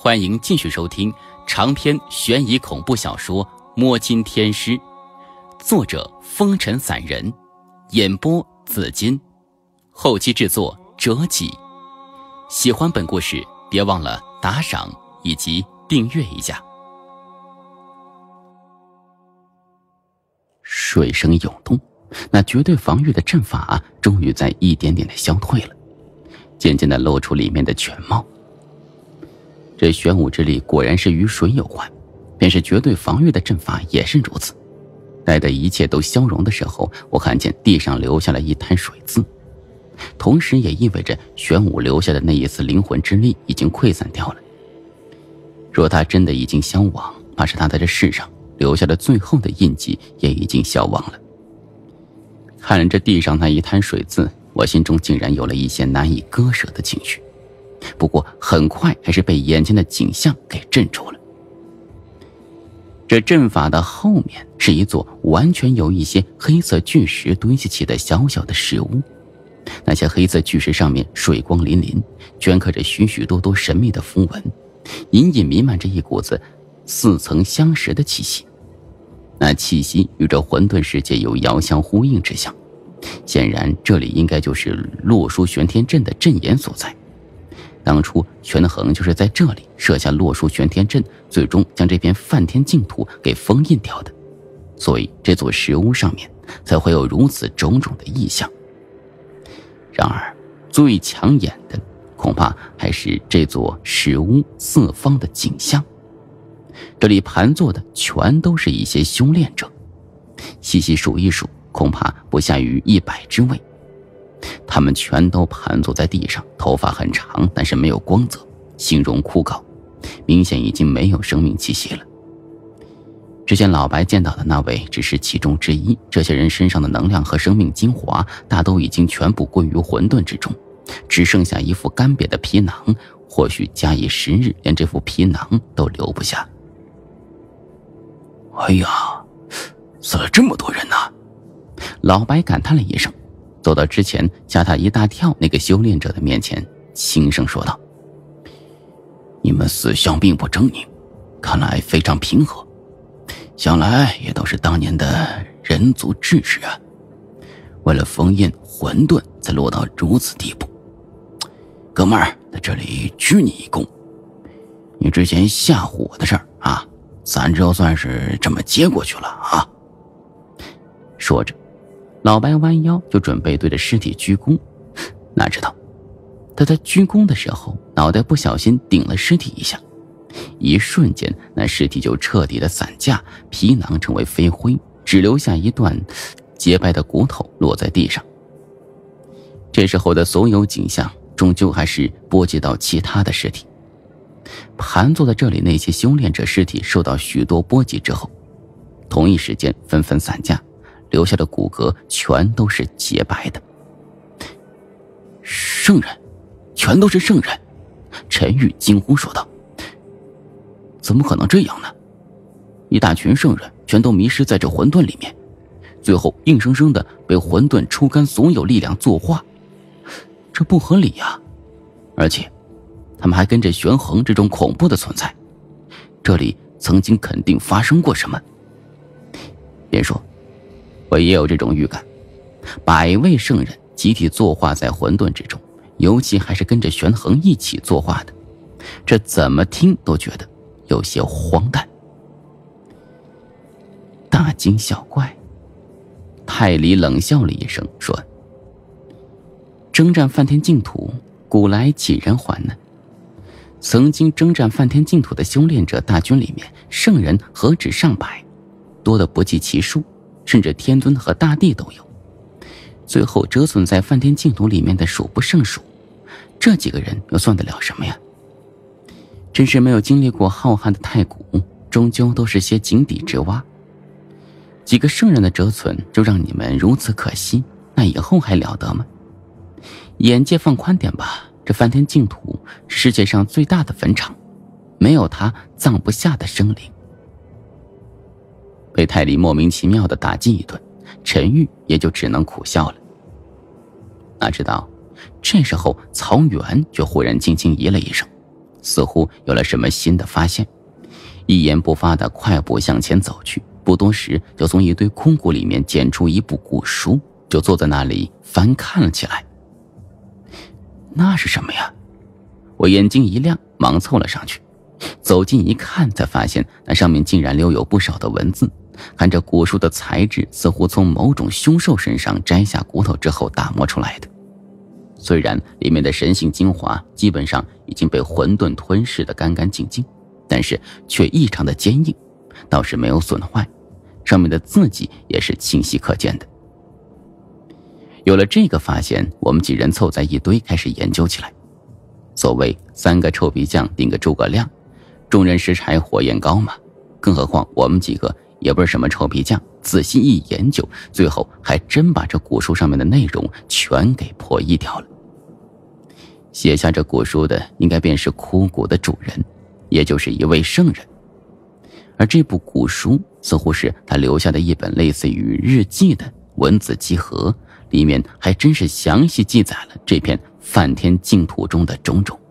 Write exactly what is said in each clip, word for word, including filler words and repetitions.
欢迎继续收听长篇悬疑恐怖小说《摸金天师》，作者风尘散人，演播紫金，后期制作折戟。喜欢本故事别忘了打赏以及订阅一下。水声涌动，那绝对防御的阵法、啊、终于在一点点的消退了，渐渐的露出里面的全貌。这玄武之力果然是与水有关，便是绝对防御的阵法也是如此。待得一切都消融的时候，我看见地上留下了一滩水渍，同时也意味着玄武留下的那一丝灵魂之力已经溃散掉了。若他真的已经消亡，怕是他在这世上留下的最后的印记也已经消亡了。看着这地上那一滩水渍，我心中竟然有了一些难以割舍的情绪，不过很快还是被眼前的景象给镇住了。这阵法的后面是一座完全由一些黑色巨石堆砌起的小小的石屋，那些黑色巨石上面水光粼粼，镌刻着许许多多神秘的符文，隐隐弥漫着一股子似曾相识的气息。那气息与这混沌世界有遥相呼应之象，显然这里应该就是洛书玄天阵的阵眼所在。当初权衡就是在这里设下洛书玄天阵，最终将这片梵天净土给封印掉的，所以这座石屋上面才会有如此种种的异象。然而最抢眼的恐怕还是这座石屋四方的景象，这里盘坐的全都是一些修炼者，细细数一数，恐怕不下于一百之位。他们全都盘坐在地上，头发很长，但是没有光泽，形容枯槁，明显已经没有生命气息了。之前老白见到的那位只是其中之一，这些人身上的能量和生命精华大都已经全部归于混沌之中，只剩下一副干瘪的皮囊，或许假以时日，连这副皮囊都留不下。 哎呀，死了这么多人呐！ 老白感叹了一声，走到之前吓他一大跳那个修炼者的面前，轻声说道：“ 你们死相并不狰狞，看来非常平和，想来也都是当年的人族志士啊，为了封印混沌才落到如此地步。哥们儿，在这里鞠你一躬，你之前吓唬我的事儿啊，咱就算是这么接过去了啊。” 说着，老白弯腰就准备对着尸体鞠躬，哪知道他在鞠躬的时候，脑袋不小心顶了尸体一下，一瞬间那尸体就彻底的散架，皮囊成为飞灰，只留下一段洁白的骨头落在地上。这时候的所有景象终究还是波及到其他的尸体，盘坐在这里那些修炼者尸体受到许多波及之后，同一时间纷纷散架，留下的骨骼全都是洁白的。 圣人，全都是圣人！陈玉惊呼说道：“怎么可能这样呢？一大群圣人全都迷失在这混沌里面，最后硬生生的被混沌抽干所有力量作化，这不合理呀！而且他们还跟着玄衡这种恐怖的存在，这里曾经肯定发生过什么。别说，我也有这种预感，百位圣人集体作化在混沌之中，尤其还是跟着玄衡一起作化的，这怎么听都觉得有些荒诞。” 大惊小怪，太离冷笑了一声说：“征战梵天净土，古来几人还呢？曾经征战梵天净土的修炼者大军里面，圣人何止上百，多得不计其数，甚至天尊和大帝都有。最后折损在梵天净土里面的数不胜数，这几个人又算得了什么呀？真是没有经历过浩瀚的太古，终究都是些井底之蛙。几个圣人的折损就让你们如此可惜，那以后还了得吗？眼界放宽点吧，这梵天净土是世界上最大的坟场，没有它葬不下的生灵。”被太李莫名其妙的打击一顿，陈玉也就只能苦笑了。哪知道这时候曹元却忽然轻轻咦了一声， 似乎有了什么新的发现，一言不发地快步向前走去，不多时就从一堆空谷里面捡出一部古书，就坐在那里翻看了起来。那是什么呀？我眼睛一亮，忙凑了上去，走近一看，才发现那上面竟然留有不少的文字。看这古书的材质，似乎从某种凶兽身上摘下骨头之后打磨出来的。虽然里面的神性精华基本上已经被混沌吞噬得干干净净，但是却异常的坚硬，倒是没有损坏，上面的字迹也是清晰可见的。有了这个发现，我们几人凑在一堆开始研究起来。所谓三个臭皮匠顶个诸葛亮，众人拾柴火焰高嘛，更何况我们几个也不是什么臭皮匠，仔细一研究，最后还真把这古书上面的内容全给破译掉了。写下这古书的应该便是枯骨的主人，也就是一位圣人。而这部古书似乎是他留下的一本类似于日记的文字集合，里面还真是详细记载了这片梵天净土中的种种。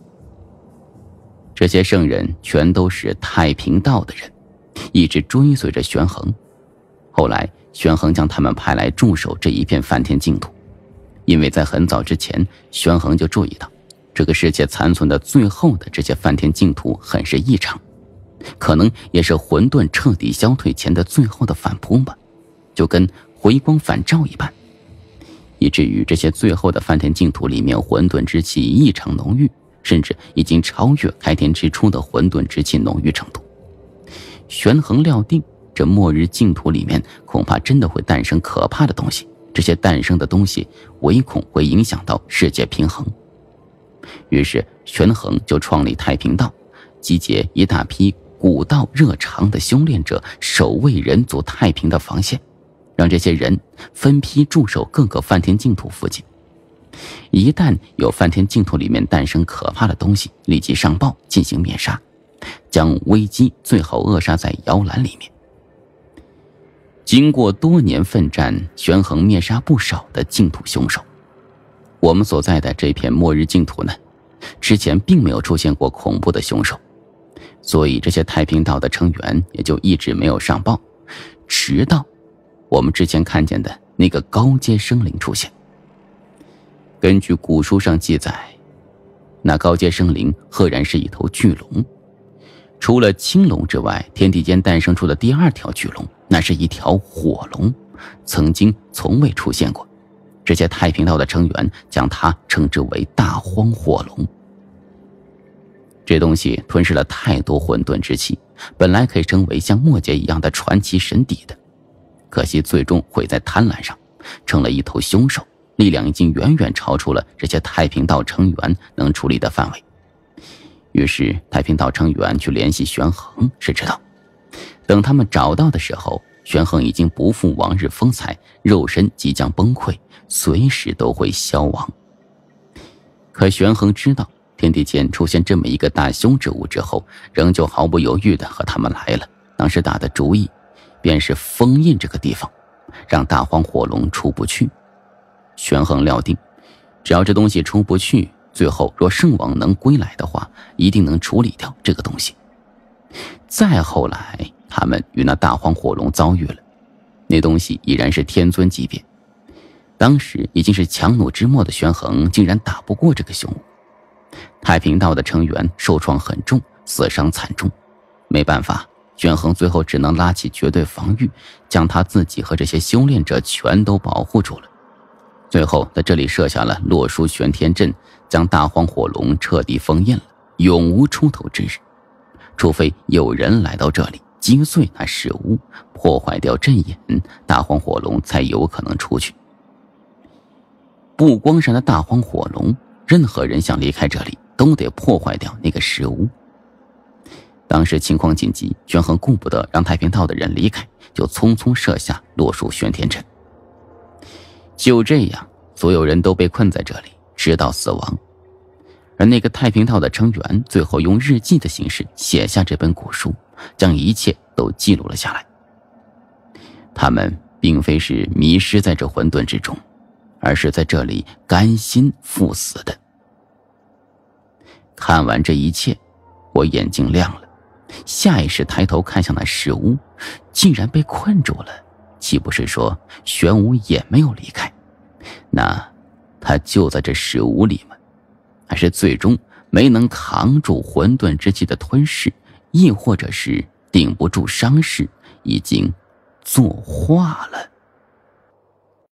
这些圣人全都是太平道的人，一直追随着玄衡。后来玄衡将他们派来驻守这一片梵天净土，因为在很早之前，玄衡就注意到这个世界残存的最后的这些梵天净土很是异常，可能也是混沌彻底消退前的最后的反扑吧，就跟回光返照一般，以至于这些最后的梵天净土里面混沌之气异常浓郁，甚至已经超越开天之初的混沌之气浓郁程度。玄衡料定这末日净土里面恐怕真的会诞生可怕的东西，这些诞生的东西唯恐会影响到世界平衡。于是玄衡就创立太平道，集结一大批古道热肠的修炼者，守卫人族太平的防线，让这些人分批驻守各个梵天净土附近。一旦有梵天净土里面诞生可怕的东西，立即上报进行灭杀，将危机最好扼杀在摇篮里面。经过多年奋战，玄衡灭杀不少的净土凶手。我们所在的这片末日净土呢，之前并没有出现过恐怖的凶手，所以这些太平道的成员也就一直没有上报，直到我们之前看见的那个高阶生灵出现。根据古书上记载，那高阶生灵赫然是一头巨龙。除了青龙之外，天地间诞生出的第二条巨龙，那是一条火龙，曾经从未出现过。这些太平道的成员将它称之为大荒火龙。这东西吞噬了太多混沌之气，本来可以成为像末劫一样的传奇神邸的，可惜最终毁在贪婪上，成了一头凶手，力量已经远远超出了这些太平道成员能处理的范围。于是太平道成员去联系玄衡，是知道等他们找到的时候，玄衡已经不复往日风采，肉身即将崩溃，随时都会消亡。可玄衡知道天地间出现这么一个大凶之物之后，仍旧毫不犹豫地和他们来了。当时打的主意便是封印这个地方，让大荒火龙出不去。玄衡料定只要这东西出不去，最后若圣王能归来的话，一定能处理掉这个东西。再后来他们与那大荒火龙遭遇了，那东西已然是天尊级别，当时已经是强弩之末的玄衡竟然打不过这个凶物。太平道的成员受创很重，死伤惨重，没办法，玄衡最后只能拉起绝对防御，将他自己和这些修炼者全都保护住了。最后在这里设下了洛书玄天阵，将大荒火龙彻底封印了，永无出头之日。除非有人来到这里击碎那石屋，破坏掉阵眼，大荒火龙才有可能出去。不光是那大荒火龙，任何人想离开这里都得破坏掉那个石屋。当时情况紧急，玄衡顾不得让太平道的人离开，就匆匆设下洛书玄天阵。就这样，所有人都被困在这里，直到死亡。而那个太平道的成员最后用日记的形式写下这本古书，将一切都记录了下来。他们并非是迷失在这混沌之中，而是在这里甘心赴死的。 看完这一切，我眼睛亮了，下意识抬头看向那石屋，竟然被困住了。岂不是说玄武也没有离开？那他就在这石屋里吗？还是最终没能扛住混沌之气的吞噬，亦或者是顶不住伤势，已经作化了？